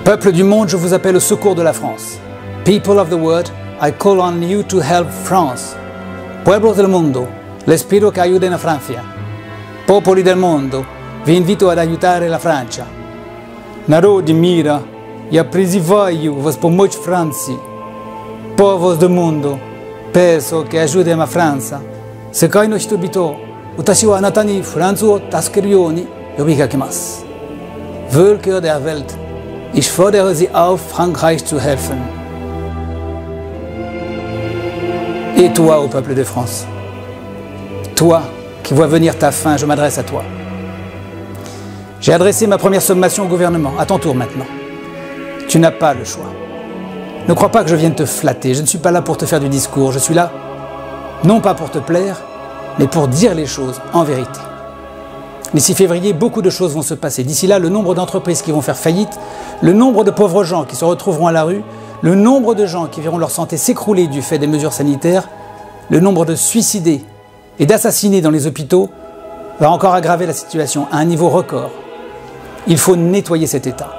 Peuple du monde, je vous appelle au secours de la France. People of the world, I call on you to help France. Pueblos del mundo, les pido che aiuten a Francia. Popoli del mondo, vi invito ad aiutare la Francia. Narodi mira, ja prizivaju vas pomoć Franciji. Povos del mundo, peso che aiutem a Franza. 世界の人々、私はあなたにフランスを助けるように呼びかけます。Völker der Welt, ich fordere Sie auf, Frankreich zu helfen. Et toi, ô peuple de France, toi qui vois venir ta fin, je m'adresse à toi. J'ai adressé ma première sommation au gouvernement, à ton tour maintenant. Tu n'as pas le choix. Ne crois pas que je vienne te flatter, je ne suis pas là pour te faire du discours, je suis là, non pas pour te plaire, mais pour dire les choses en vérité. D'ici février, beaucoup de choses vont se passer. D'ici là, le nombre d'entreprises qui vont faire faillite, le nombre de pauvres gens qui se retrouveront à la rue, le nombre de gens qui verront leur santé s'écrouler du fait des mesures sanitaires, le nombre de suicidés et d'assassinés dans les hôpitaux va encore aggraver la situation à un niveau record. Il faut nettoyer cet état.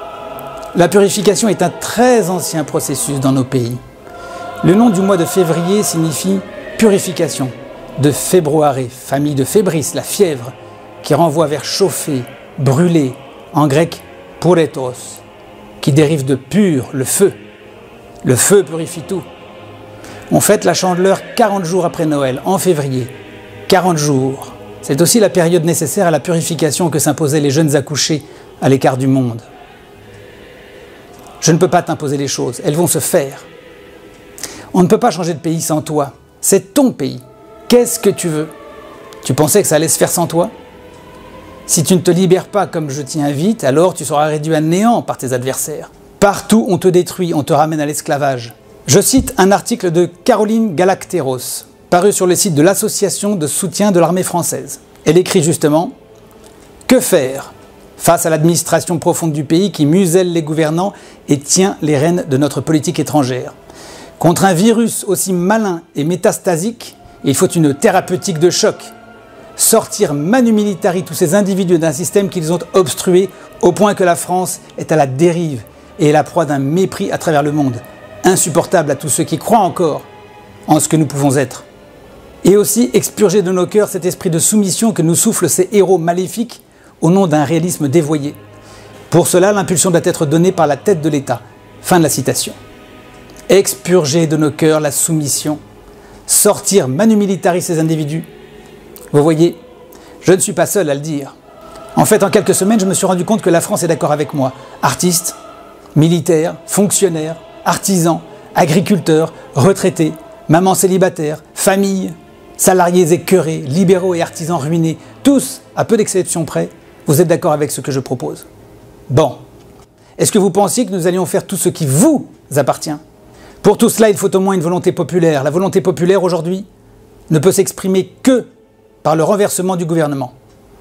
La purification est un très ancien processus dans nos pays. Le nom du mois de février signifie purification, de februare, famille de fébris, la fièvre, qui renvoie vers chauffer, brûler, en grec puretos, qui dérive de pur, le feu. Le feu purifie tout. On fête la Chandeleur 40 jours après Noël, en février. 40 jours. C'est aussi la période nécessaire à la purification que s'imposaient les jeunes accouchés à l'écart du monde. Je ne peux pas t'imposer les choses, elles vont se faire. On ne peut pas changer de pays sans toi. C'est ton pays. Qu'est-ce que tu veux? Tu pensais que ça allait se faire sans toi? Si tu ne te libères pas comme je t'y invite, alors tu seras réduit à néant par tes adversaires. Partout on te détruit, on te ramène à l'esclavage. Je cite un article de Caroline Galacteros, paru sur le site de l'Association de soutien de l'armée française. Elle écrit justement « Que faire face à l'administration profonde du pays qui muselle les gouvernants et tient les rênes de notre politique étrangère? Contre un virus aussi malin et métastasique, il faut une thérapeutique de choc. Sortir manu militari tous ces individus d'un système qu'ils ont obstrué au point que la France est à la dérive et est la proie d'un mépris à travers le monde, insupportable à tous ceux qui croient encore en ce que nous pouvons être. Et aussi expurger de nos cœurs cet esprit de soumission que nous soufflent ces héros maléfiques au nom d'un réalisme dévoyé. Pour cela, l'impulsion doit être donnée par la tête de l'État. » Fin de la citation. Expurger de nos cœurs la soumission, sortir manu militari ces individus. Vous voyez, je ne suis pas seul à le dire. En fait, en quelques semaines, je me suis rendu compte que la France est d'accord avec moi. Artistes, militaires, fonctionnaires, artisans, agriculteurs, retraités, mamans célibataires, familles, salariés écœurés, libéraux et artisans ruinés, tous, à peu d'exceptions près, vous êtes d'accord avec ce que je propose. Bon. Est-ce que vous pensiez que nous allions faire tout ce qui vous appartient? Pour tout cela, il faut au moins une volonté populaire. La volonté populaire, aujourd'hui, ne peut s'exprimer que par le renversement du gouvernement.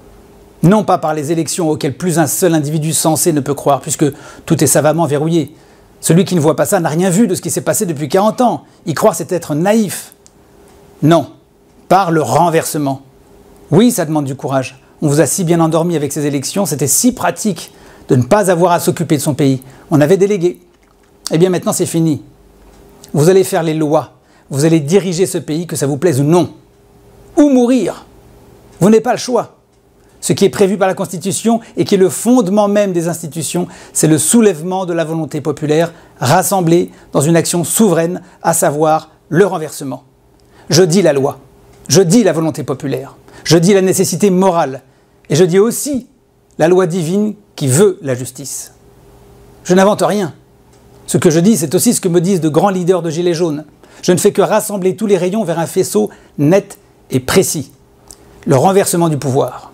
Non pas par les élections auxquelles plus un seul individu sensé ne peut croire, puisque tout est savamment verrouillé. Celui qui ne voit pas ça n'a rien vu de ce qui s'est passé depuis 40 ans. Y croire, c'est être naïf. Non, par le renversement. Oui, ça demande du courage. On vous a si bien endormi avec ces élections, c'était si pratique de ne pas avoir à s'occuper de son pays. On avait délégué. Eh bien maintenant, c'est fini. Vous allez faire les lois. Vous allez diriger ce pays, que ça vous plaise ou non. Ou mourir. Vous n'avez pas le choix. Ce qui est prévu par la Constitution et qui est le fondement même des institutions, c'est le soulèvement de la volonté populaire rassemblée dans une action souveraine, à savoir le renversement. Je dis la loi, je dis la volonté populaire, je dis la nécessité morale et je dis aussi la loi divine qui veut la justice. Je n'invente rien. Ce que je dis, c'est aussi ce que me disent de grands leaders de Gilets jaunes. Je ne fais que rassembler tous les rayons vers un faisceau net et précis. Le renversement du pouvoir.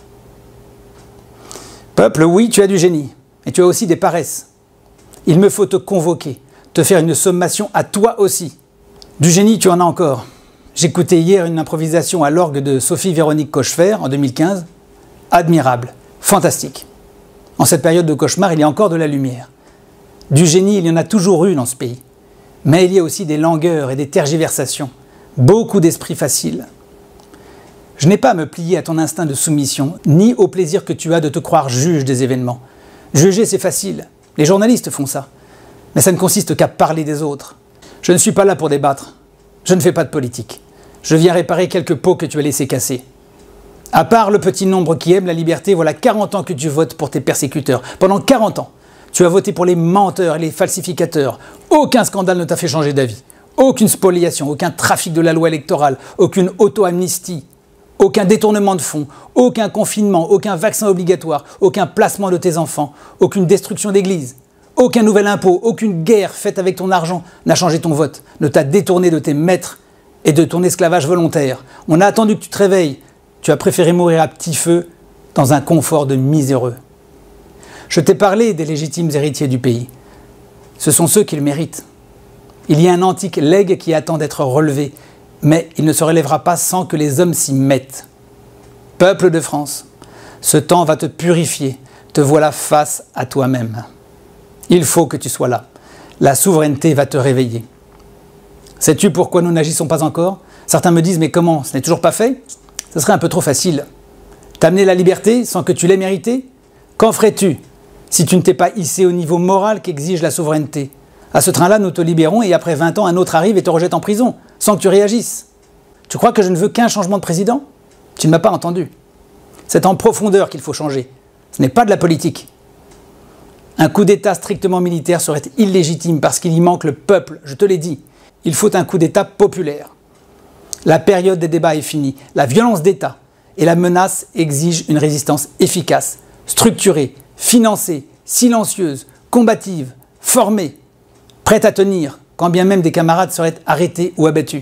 Peuple, oui, tu as du génie, et tu as aussi des paresses. Il me faut te convoquer, te faire une sommation à toi aussi. Du génie, tu en as encore. J'écoutais hier une improvisation à l'orgue de Sophie-Véronique Cochefer en 2015. Admirable, fantastique. En cette période de cauchemar, il y a encore de la lumière. Du génie, il y en a toujours eu dans ce pays. Mais il y a aussi des langueurs et des tergiversations. Beaucoup d'esprit facile. Je n'ai pas à me plier à ton instinct de soumission, ni au plaisir que tu as de te croire juge des événements. Juger, c'est facile. Les journalistes font ça. Mais ça ne consiste qu'à parler des autres. Je ne suis pas là pour débattre. Je ne fais pas de politique. Je viens réparer quelques pots que tu as laissés casser. À part le petit nombre qui aime la liberté, voilà 40 ans que tu votes pour tes persécuteurs. Pendant 40 ans, tu as voté pour les menteurs et les falsificateurs. Aucun scandale ne t'a fait changer d'avis. Aucune spoliation, aucun trafic de la loi électorale, aucune auto-amnistie, aucun détournement de fonds, aucun confinement, aucun vaccin obligatoire, aucun placement de tes enfants, aucune destruction d'église, aucun nouvel impôt, aucune guerre faite avec ton argent n'a changé ton vote, ne t'a détourné de tes maîtres et de ton esclavage volontaire. On a attendu que tu te réveilles. Tu as préféré mourir à petit feu dans un confort de miséreux. Je t'ai parlé des légitimes héritiers du pays. Ce sont ceux qui le méritent. Il y a un antique legs qui attend d'être relevé, mais il ne se relèvera pas sans que les hommes s'y mettent. Peuple de France, ce temps va te purifier, te voilà face à toi-même. Il faut que tu sois là. La souveraineté va te réveiller. Sais-tu pourquoi nous n'agissons pas encore? Certains me disent, mais comment? Ce n'est toujours pas fait? Ce serait un peu trop facile. T'amener la liberté sans que tu l'aies méritée? Qu'en ferais-tu si tu ne t'es pas hissé au niveau moral qu'exige la souveraineté? À ce train-là, nous te libérons et après 20 ans, un autre arrive et te rejette en prison, sans que tu réagisses. Tu crois que je ne veux qu'un changement de président? Tu ne m'as pas entendu. C'est en profondeur qu'il faut changer. Ce n'est pas de la politique. Un coup d'État strictement militaire serait illégitime parce qu'il y manque le peuple, je te l'ai dit. Il faut un coup d'État populaire. La période des débats est finie. La violence d'État et la menace exigent une résistance efficace, structurée, financée, silencieuse, combative, formée, prête à tenir, quand bien même des camarades seraient arrêtés ou abattus.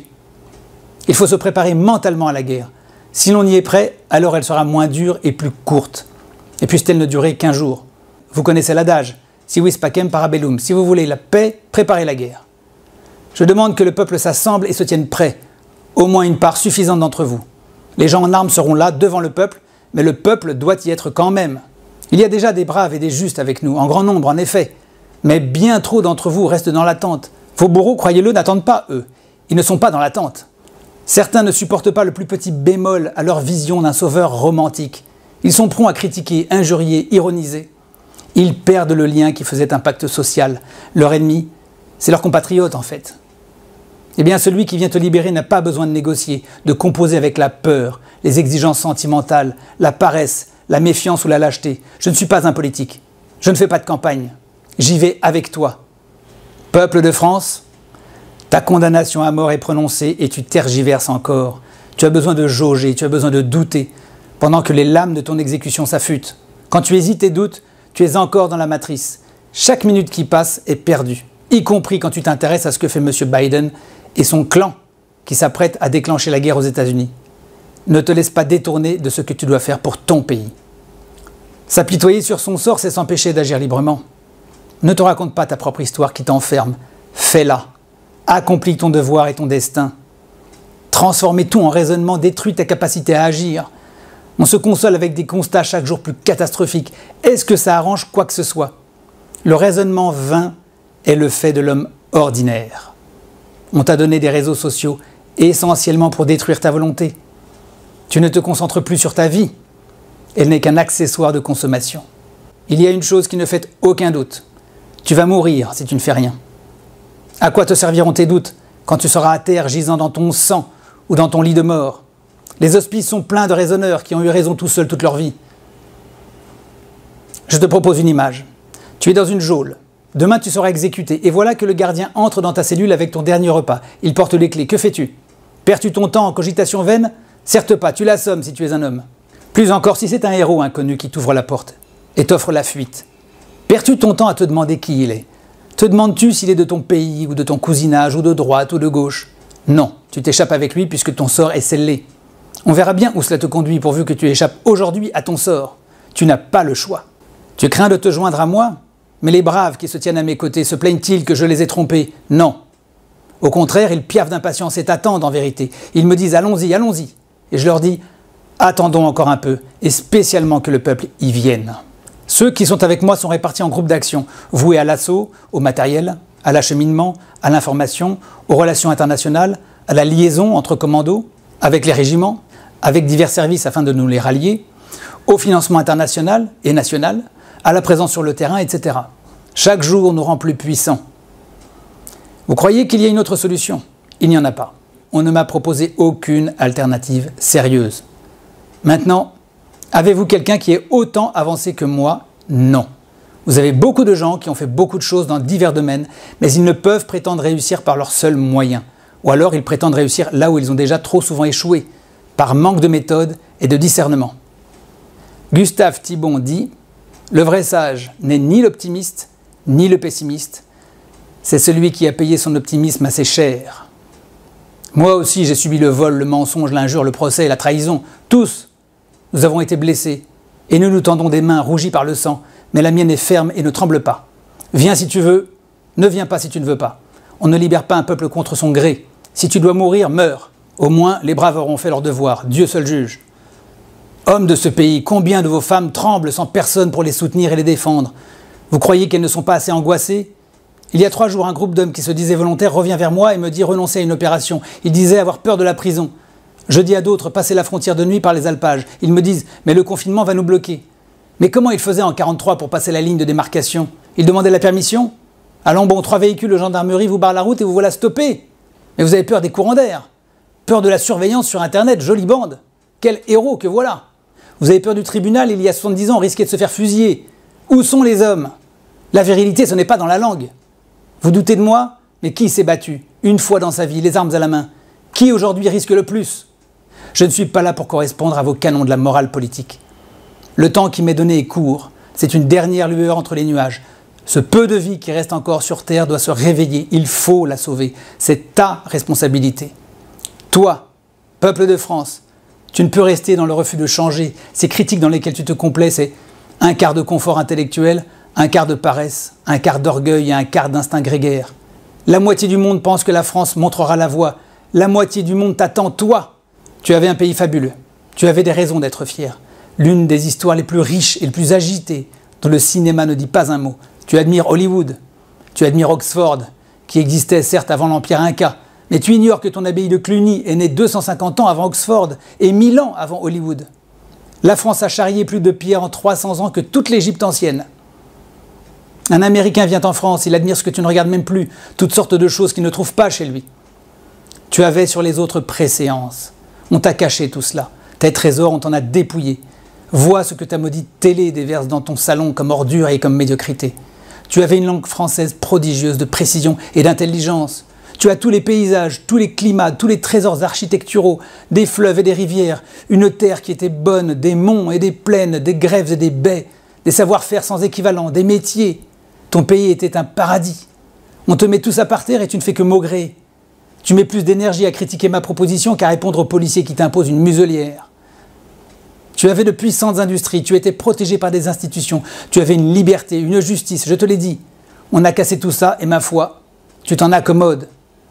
Il faut se préparer mentalement à la guerre. Si l'on y est prêt, alors elle sera moins dure et plus courte. Et puisse-t-elle ne durer qu'un jour. Vous connaissez l'adage, si vis pacem para bellum, si vous voulez la paix, préparez la guerre. Je demande que le peuple s'assemble et se tienne prêt, au moins une part suffisante d'entre vous. Les gens en armes seront là, devant le peuple, mais le peuple doit y être quand même. Il y a déjà des braves et des justes avec nous, en grand nombre en effet, mais bien trop d'entre vous restent dans l'attente. Vos bourreaux, croyez-le, n'attendent pas eux. Ils ne sont pas dans l'attente. Certains ne supportent pas le plus petit bémol à leur vision d'un sauveur romantique. Ils sont prompts à critiquer, injurier, ironiser. Ils perdent le lien qui faisait un pacte social. Leur ennemi, c'est leur compatriote en fait. Eh bien, celui qui vient te libérer n'a pas besoin de négocier, de composer avec la peur, les exigences sentimentales, la paresse, la méfiance ou la lâcheté. Je ne suis pas un politique. Je ne fais pas de campagne. J'y vais avec toi. Peuple de France, ta condamnation à mort est prononcée et tu tergiverses encore. Tu as besoin de jauger, tu as besoin de douter, pendant que les lames de ton exécution s'affûtent. Quand tu hésites et doutes, tu es encore dans la matrice. Chaque minute qui passe est perdue, y compris quand tu t'intéresses à ce que fait M. Biden et son clan qui s'apprête à déclencher la guerre aux États-Unis. Ne te laisse pas détourner de ce que tu dois faire pour ton pays. S'apitoyer sur son sort, c'est s'empêcher d'agir librement. Ne te raconte pas ta propre histoire qui t'enferme. Fais-la. Accomplis ton devoir et ton destin. Transformer tout en raisonnement détruit ta capacité à agir. On se console avec des constats chaque jour plus catastrophiques. Est-ce que ça arrange quoi que ce soit? Le raisonnement vain est le fait de l'homme ordinaire. On t'a donné des réseaux sociaux essentiellement pour détruire ta volonté. Tu ne te concentres plus sur ta vie. Elle n'est qu'un accessoire de consommation. Il y a une chose qui ne fait aucun doute. Tu vas mourir si tu ne fais rien. À quoi te serviront tes doutes quand tu seras à terre gisant dans ton sang ou dans ton lit de mort? Les hospices sont pleins de raisonneurs qui ont eu raison tout seuls toute leur vie. Je te propose une image. Tu es dans une geôle. Demain, tu seras exécuté. Et voilà que le gardien entre dans ta cellule avec ton dernier repas. Il porte les clés. Que fais-tu? Perds-tu ton temps en cogitation vaine? Certes pas, tu l'assommes si tu es un homme. Plus encore si c'est un héros inconnu qui t'ouvre la porte et t'offre la fuite. Perds-tu ton temps à te demander qui il est? Te demandes-tu s'il est de ton pays ou de ton cousinage ou de droite ou de gauche? Non, tu t'échappes avec lui puisque ton sort est scellé. On verra bien où cela te conduit pourvu que tu échappes aujourd'hui à ton sort. Tu n'as pas le choix. Tu crains de te joindre à moi? Mais les braves qui se tiennent à mes côtés se plaignent-ils que je les ai trompés? Non. Au contraire, ils piaffent d'impatience et t'attendent en vérité. Ils me disent « allons-y, allons-y ». Et je leur dis « attendons encore un peu, et spécialement que le peuple y vienne ». Ceux qui sont avec moi sont répartis en groupes d'action, voués à l'assaut, au matériel, à l'acheminement, à l'information, aux relations internationales, à la liaison entre commandos, avec les régiments, avec divers services afin de nous les rallier, au financement international et national, à la présence sur le terrain, etc. Chaque jour nous rend plus puissants. Vous croyez qu'il y a une autre solution? Il n'y en a pas. On ne m'a proposé aucune alternative sérieuse. Maintenant, avez-vous quelqu'un qui est autant avancé que moi? Non. Vous avez beaucoup de gens qui ont fait beaucoup de choses dans divers domaines, mais ils ne peuvent prétendre réussir par leurs seuls moyens. Ou alors ils prétendent réussir là où ils ont déjà trop souvent échoué, par manque de méthode et de discernement. Gustave Thibon dit « Le vrai sage n'est ni l'optimiste, ni le pessimiste. C'est celui qui a payé son optimisme assez cher. » Moi aussi j'ai subi le vol, le mensonge, l'injure, le procès et la trahison. Tous, nous avons été blessés. Et nous nous tendons des mains rougies par le sang, mais la mienne est ferme et ne tremble pas. Viens si tu veux, ne viens pas si tu ne veux pas. On ne libère pas un peuple contre son gré. Si tu dois mourir, meurs. Au moins, les braves auront fait leur devoir, Dieu seul juge. Hommes de ce pays, combien de vos femmes tremblent sans personne pour les soutenir et les défendre? Vous croyez qu'elles ne sont pas assez angoissées? Il y a 3 jours, un groupe d'hommes qui se disaient volontaires revient vers moi et me dit renoncer à une opération. Ils disaient avoir peur de la prison. Je dis à d'autres, passez la frontière de nuit par les alpages. Ils me disent, mais le confinement va nous bloquer. Mais comment ils faisaient en 1943 pour passer la ligne de démarcation? Ils demandaient la permission? Allons bon, 3 véhicules de gendarmerie vous barrent la route et vous voilà stoppés. Mais vous avez peur des courants d'air. Peur de la surveillance sur Internet, jolie bande. Quel héros que voilà. Vous avez peur du tribunal, il y a 70 ans, on risquait de se faire fusiller. Où sont les hommes? La virilité, ce n'est pas dans la langue. Vous doutez de moi? Mais qui s'est battu, une fois dans sa vie, les armes à la main? Qui aujourd'hui risque le plus? Je ne suis pas là pour correspondre à vos canons de la morale politique. Le temps qui m'est donné est court. C'est une dernière lueur entre les nuages. Ce peu de vie qui reste encore sur Terre doit se réveiller. Il faut la sauver. C'est ta responsabilité. Toi, peuple de France, tu ne peux rester dans le refus de changer. Ces critiques dans lesquelles tu te complais, c'est un quart de confort intellectuel, un quart de paresse, un quart d'orgueil et un quart d'instinct grégaire. La moitié du monde pense que la France montrera la voie. La moitié du monde t'attend, toi. Tu avais un pays fabuleux. Tu avais des raisons d'être fier. L'une des histoires les plus riches et les plus agitées, dont le cinéma ne dit pas un mot. Tu admires Hollywood. Tu admires Oxford, qui existait certes avant l'Empire Inca. Mais tu ignores que ton abbaye de Cluny est née 250 ans avant Oxford et 1000 ans avant Hollywood. La France a charrié plus de pierres en 300 ans que toute l'Égypte ancienne. Un Américain vient en France, il admire ce que tu ne regardes même plus, toutes sortes de choses qu'il ne trouve pas chez lui. Tu avais sur les autres préséance. On t'a caché tout cela. Tes trésors, on t'en a dépouillé. Vois ce que ta maudite télé déverse dans ton salon comme ordure et comme médiocrité. Tu avais une langue française prodigieuse de précision et d'intelligence. Tu as tous les paysages, tous les climats, tous les trésors architecturaux, des fleuves et des rivières, une terre qui était bonne, des monts et des plaines, des grèves et des baies, des savoir-faire sans équivalent, des métiers. Ton pays était un paradis. On te met tout ça par terre et tu ne fais que maugréer. Tu mets plus d'énergie à critiquer ma proposition qu'à répondre aux policiers qui t'imposent une muselière. Tu avais de puissantes industries, tu étais protégé par des institutions, tu avais une liberté, une justice, je te l'ai dit. On a cassé tout ça et ma foi, tu t'en accommodes.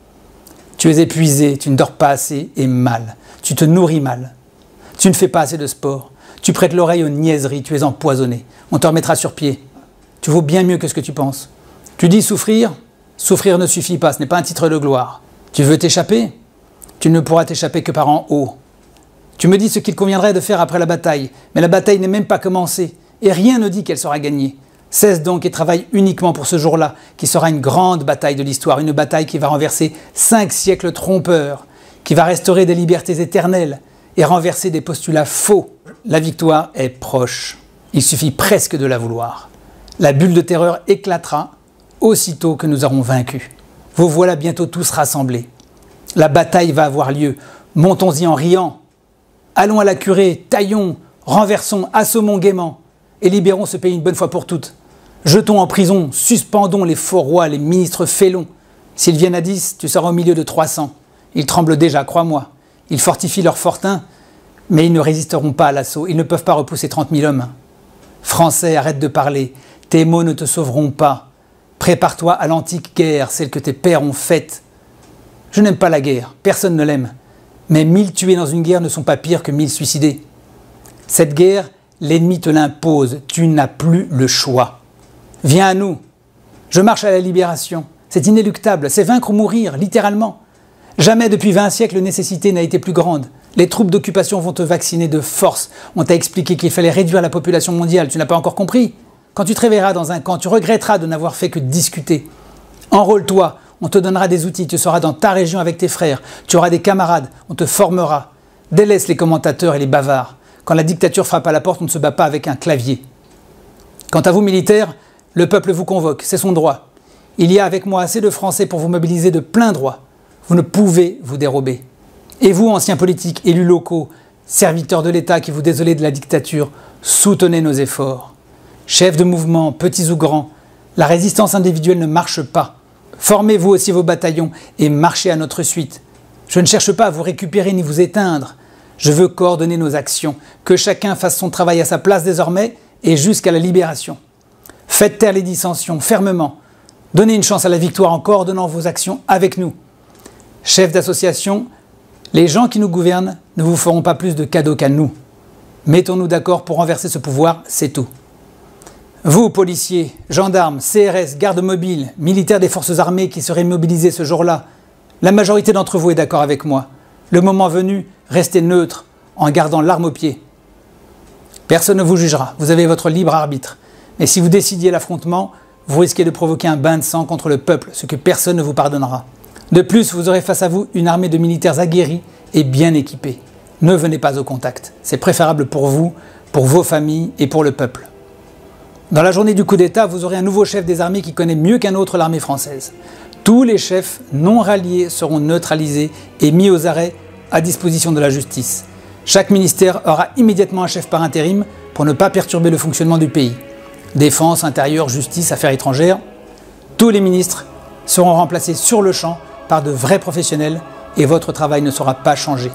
Tu es épuisé, tu ne dors pas assez et mal. Tu te nourris mal. Tu ne fais pas assez de sport. Tu prêtes l'oreille aux niaiseries, tu es empoisonné. On te remettra sur pied. Tu vaux bien mieux que ce que tu penses. Tu dis souffrir? Souffrir ne suffit pas, ce n'est pas un titre de gloire. Tu veux t'échapper? Tu ne pourras t'échapper que par en haut. Tu me dis ce qu'il conviendrait de faire après la bataille, mais la bataille n'est même pas commencée, et rien ne dit qu'elle sera gagnée. Cesse donc et travaille uniquement pour ce jour-là, qui sera une grande bataille de l'histoire, une bataille qui va renverser 5 siècles trompeurs, qui va restaurer des libertés éternelles et renverser des postulats faux. La victoire est proche. Il suffit presque de la vouloir. La bulle de terreur éclatera aussitôt que nous aurons vaincu. Vous voilà bientôt tous rassemblés. La bataille va avoir lieu. Montons-y en riant. Allons à la curée, taillons, renversons, assommons gaiement et libérons ce pays une bonne fois pour toutes. Jetons en prison, suspendons les faux rois, les ministres félons. S'ils viennent à 10, tu seras au milieu de 300. Ils tremblent déjà, crois-moi. Ils fortifient leur fortin, mais ils ne résisteront pas à l'assaut. Ils ne peuvent pas repousser 30 000 hommes. Français, arrête de parler. Tes mots ne te sauveront pas. Prépare-toi à l'antique guerre, celle que tes pères ont faite. Je n'aime pas la guerre, personne ne l'aime. Mais 1000 tués dans une guerre ne sont pas pires que 1000 suicidés. Cette guerre, l'ennemi te l'impose, tu n'as plus le choix. Viens à nous. Je marche à la libération. C'est inéluctable, c'est vaincre ou mourir, littéralement. Jamais depuis 20 siècles, la nécessité n'a été plus grande. Les troupes d'occupation vont te vacciner de force. On t'a expliqué qu'il fallait réduire la population mondiale, tu n'as pas encore compris? quand tu te réveilleras dans un camp, tu regretteras de n'avoir fait que discuter. Enrôle-toi, on te donnera des outils, tu seras dans ta région avec tes frères, tu auras des camarades, on te formera. Délaisse les commentateurs et les bavards. Quand la dictature frappe à la porte, on ne se bat pas avec un clavier. Quant à vous militaires, le peuple vous convoque, c'est son droit. Il y a avec moi assez de Français pour vous mobiliser de plein droit. Vous ne pouvez vous dérober. Et vous, anciens politiques, élus locaux, serviteurs de l'État qui vous désolez de la dictature, soutenez nos efforts. Chefs de mouvement, petits ou grands, la résistance individuelle ne marche pas. Formez-vous aussi vos bataillons et marchez à notre suite. Je ne cherche pas à vous récupérer ni vous éteindre. Je veux coordonner nos actions, que chacun fasse son travail à sa place désormais et jusqu'à la libération. Faites taire les dissensions fermement. Donnez une chance à la victoire en coordonnant vos actions avec nous. Chefs d'association, les gens qui nous gouvernent ne vous feront pas plus de cadeaux qu'à nous. Mettons-nous d'accord pour renverser ce pouvoir, c'est tout. Vous, policiers, gendarmes, CRS, gardes mobiles, militaires des forces armées qui seraient mobilisés ce jour-là, la majorité d'entre vous est d'accord avec moi. Le moment venu, restez neutre en gardant l'arme au pied. Personne ne vous jugera, vous avez votre libre arbitre. Mais si vous décidiez l'affrontement, vous risquez de provoquer un bain de sang contre le peuple, ce que personne ne vous pardonnera. De plus, vous aurez face à vous une armée de militaires aguerris et bien équipés. Ne venez pas au contact, c'est préférable pour vous, pour vos familles et pour le peuple. Dans la journée du coup d'État, vous aurez un nouveau chef des armées qui connaît mieux qu'un autre l'armée française. Tous les chefs non ralliés seront neutralisés et mis aux arrêts à disposition de la justice. Chaque ministère aura immédiatement un chef par intérim pour ne pas perturber le fonctionnement du pays. Défense, intérieur, justice, affaires étrangères, tous les ministres seront remplacés sur le champ par de vrais professionnels et votre travail ne sera pas changé.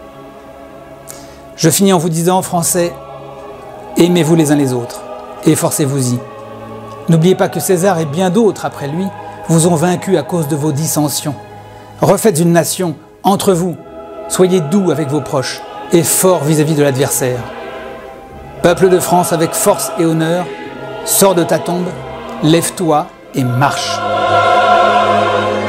Je finis en vous disant, Français, aimez-vous les uns les autres, efforcez-vous-y. N'oubliez pas que César et bien d'autres après lui vous ont vaincu à cause de vos dissensions. Refaites une nation entre vous, soyez doux avec vos proches et forts vis-à-vis de l'adversaire. Peuple de France avec force et honneur, sors de ta tombe, lève-toi et marche.